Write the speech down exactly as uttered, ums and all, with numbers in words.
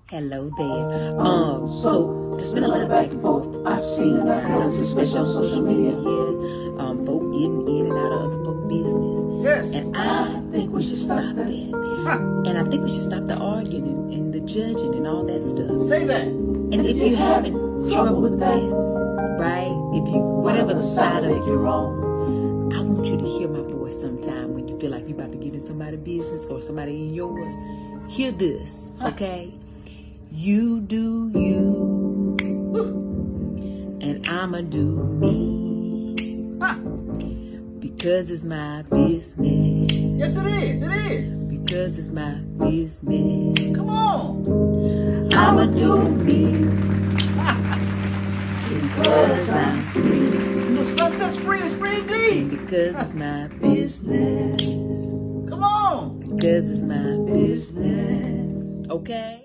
Hello there. Um, so there's been a lot of back and forth. I've seen and I've noticed, especially on social media. Yes, um, folk getting in and out of other folk business. Yes. And I think we should stop that. Huh. And I think we should stop the arguing and, and the judging and all that stuff. Say that. And, and if, if you're having trouble with that, right? If you, whatever the side of you're on, I want you to hear my voice sometime when you feel like you're about to get in somebody's business or somebody in yours. Hear this, okay? You do you, and I'ma do me, because it's my business. Yes, it is, it is. Because it's my business. Come on. I'ma do me, because I'm free. The sunset's free, it's free indeed. Because it's my business. Come on. Because it's my business. Okay?